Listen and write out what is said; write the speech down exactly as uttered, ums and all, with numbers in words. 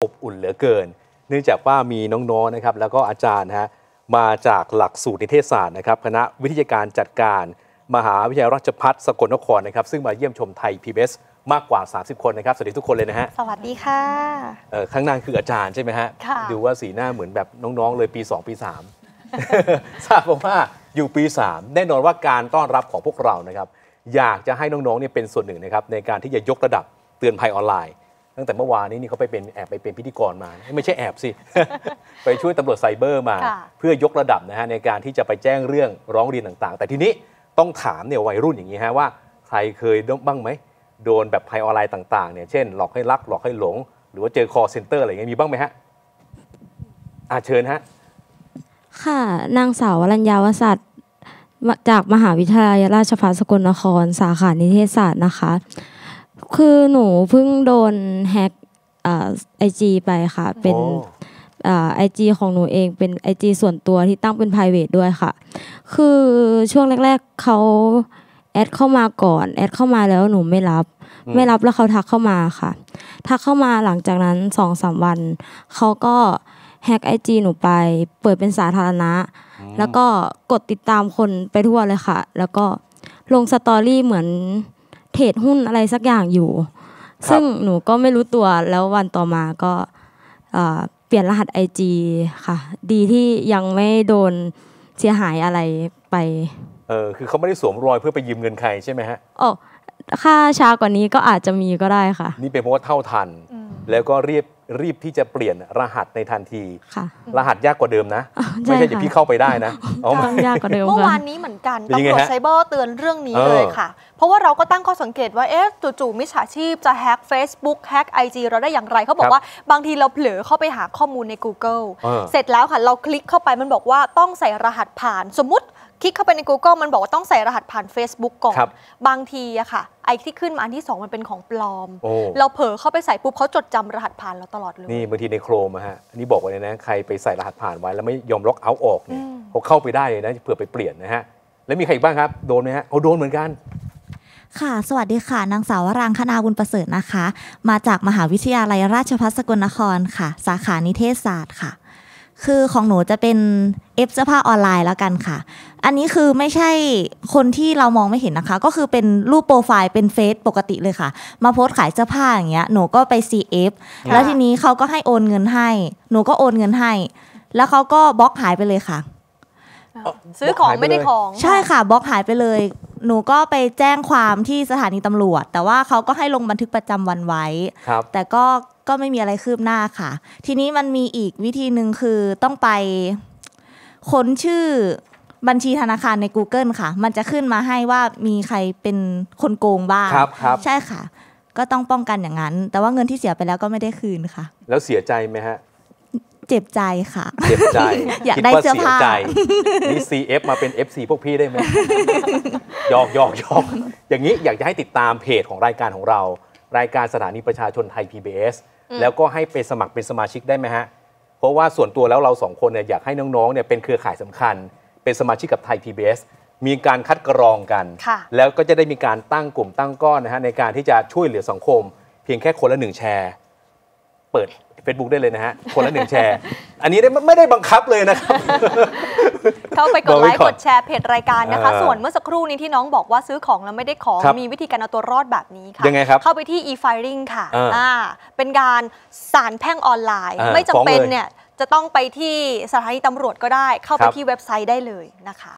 อบอุ่นเหลือเกินเนื่องจากว่ามีน้องๆนะครับแล้วก็อาจารย์ฮะมาจากหลักสูตรนิเทศศาสตร์นะครับคณะวิทยาการจัดการมหาวิทยาลัยราชภัฏสกลนครนะครับซึ่งมาเยี่ยมชมไทย พี บี เอส มากกว่าสามสิบคนนะครับสวัสดีทุกคนเลยนะฮะสวัสดีค่ะเอ่อข้างหน้าคืออาจารย์ใช่ไหมฮะดูว่าสีหน้าเหมือนแบบน้องๆเลยปีสองปีสาม ทราบว่าอยู่ปีสามแน่นอนว่าการต้อนรับของพวกเรานะครับอยากจะให้น้องๆเนี่ยเป็นส่วนหนึ่งนะครับในการที่จะยกระดับเตือนภัยออนไลน์ตั้งแต่เมื่อวานนี้นี่เขาไปเป็นแอบไปเป็นพิธีกรมาไม่ใช่แอบสิ ไปช่วยตำรวจไซเบอร์มาเพื่อยกระดับนะฮะในการที่จะไปแจ้งเรื่องร้องเรียนต่างๆแต่ทีนี้ต้องถามเนี่ยวัยรุ่นอย่างนี้ฮะว่าใครเคยบ้างไหมโดนแบบภัยออนไลน์ต่างๆเนี่ยเช่นหลอกให้รักหลอกให้หลงหรือว่าเจอ call center อะไรอย่างเงี้ยมีบ้างไหมฮะอาเชิญฮะค่ะนางสาววรัญญาวสัตย์จากมหาวิทยาลัยราชภัฏสกลนครสาขานิเทศศาสตร์นะคะคือหนูเพิ่งโดนแฮ็กไอจีไปค่ะเป็นไอจีของหนูเองเป็นไอจีส่วนตัวที่ตั้งเป็น private ด้วยค่ะคือช่วงแรกๆเขาแอดเข้ามาก่อนแอดเข้ามาแล้วหนูไม่รับไม่รับแล้วเขาทักเข้ามาค่ะทักเข้ามาหลังจากนั้น สองสาม วันเขาก็แฮ็กไอจีหนูไปเปิดเป็นสาธารณะแล้วก็กดติดตามคนไปทั่วเลยค่ะแล้วก็ลงสตอรี่เหมือนเทรดหุ้นอะไรสักอย่างอยู่ซึ่งหนูก็ไม่รู้ตัวแล้ววันต่อมาก็เปลี่ยนรหัส ไอ จี ค่ะดีที่ยังไม่โดนเสียหายอะไรไปเออคือเขาไม่ได้สวมรอยเพื่อไปยืมเงินใครใช่ไหมฮะอ๋อค่าช้ากว่านี้ก็อาจจะมีก็ได้ค่ะนี่เป็นเพราะว่าเท่าทันแล้วก็รีบรีบที่จะเปลี่ยนรหัสในทันทีรหัสยากกว่าเดิมนะไม่ใช่อย่างที่เข้าไปได้นะยากกว่าเดิมเมื่อวานนี้เหมือนกันตำรวจไซเบอร์เตือนเรื่องนี้เลยค่ะเพราะว่าเราก็ตั้งข้อสังเกตว่าเอ๊ะจู่ๆมิจฉาชีพจะแฮ็ก Facebook แฮ็ก ไอ จี เราได้อย่างไรเขาบอกว่าบางทีเราเผลอเข้าไปหาข้อมูลใน Google เสร็จแล้วค่ะเราคลิกเข้าไปมันบอกว่าต้องใส่รหัสผ่านสมมุติคลิกเข้าไปใน Google มันบอกว่าต้องใส่รหัสผ่าน Facebook ก่อนบางทีอะค่ะไอ้ที่ขึ้นมาอันที่สองมันเป็นของปลอมเราเผลอเข้าไปใส่ปุ๊บเขาจดจำรหัสผ่านเราตลอดเลยนี่บางทีในโครมอะฮะอันนี้บอกไว้เลยนะใครไปใส่รหัสผ่านไว้แล้วไม่ยอมล็อกเอาท์ออกเนี่ยเขาเข้าไปได้เลยนะเผื่อไปเปลี่ยนนะฮะแล้วมีใครอีกบ้างครับโดนไหมฮะเขาโดนเหมือนกันค่ะสวัสดีค่ะนางสาววรางคณาบุญประเสริฐนะคะมาจากมหาวิทยาลัยราชภัฏสกลนครค่ะสาขานิเทศศาสตร์ค่ะคือของหนูจะเป็นเอฟเสื้อผ้าออนไลน์แล้วกันค่ะอันนี้คือไม่ใช่คนที่เรามองไม่เห็นนะคะก็คือเป็นรูปโปรไฟล์เป็นเฟซปกติเลยค่ะมาโพสต์ขายเสื้อผ้าอย่างเงี้ยหนูก็ไป ซี เอฟ แล้วทีนี้เขาก็ให้โอนเงินให้หนูก็โอนเงินให้แล้วเขาก็บล็อกหายไปเลยค่ะซื้อของไม่ได้ของใช่ค่ะบล็อกหายไปเลยหนูก็ไปแจ้งความที่สถานีตำรวจแต่ว่าเขาก็ให้ลงบันทึกประจำวันไว้แต่ก็ก็ไม่มีอะไรคืบหน้าค่ะทีนี้มันมีอีกวิธีหนึ่งคือต้องไปค้นชื่อบัญชีธนาคารใน Google ค่ะมันจะขึ้นมาให้ว่ามีใครเป็นคนโกงบ้างใช่ค่ะก็ต้องป้องกันอย่างนั้นแต่ว่าเงินที่เสียไปแล้วก็ไม่ได้คืนค่ะแล้วเสียใจไหมฮะเจ็บใจค่ะเจ็บใจอยากได้เสื้อผ้านี่ ซี เอฟ มาเป็น เอฟ ซี พวกพี่ได้ไหมหยอกหยอกหยอกอย่างนี้อยากจะให้ติดตามเพจของรายการของเรารายการสถานีประชาชนไทย พี บี เอส แล้วก็ให้ไปสมัครเป็นสมาชิกได้ไหมฮะเพราะว่าส่วนตัวแล้วเราสองคนเนี่ยอยากให้น้องๆเนี่ยเป็นเครือข่ายสำคัญเป็นสมาชิกกับไทย พี บี เอส มีการคัดกรองกันแล้วก็จะได้มีการตั้งกลุ่มตั้งก้อนนะฮะในการที่จะช่วยเหลือสังคมเพียงแค่คนละหนึ่งแชร์เปิดFacebook ได้เลยนะฮะคนละหนึ่งแชร์อันนี้ไม่ได้บังคับเลยนะครับเข้าไปกดไลค์กดแชร์เพจรายการนะคะส่วนเมื่อสักครู่นี้ที่น้องบอกว่าซื้อของแล้วไม่ได้ของมีวิธีการเอาตัวรอดแบบนี้ค่ะยังไงครับเข้าไปที่ e-filing ค่ะอ่าเป็นการศาลแพ่งออนไลน์ไม่จำเป็นเนี่ยจะต้องไปที่สถานีตำรวจก็ได้เข้าไปที่เว็บไซต์ได้เลยนะคะ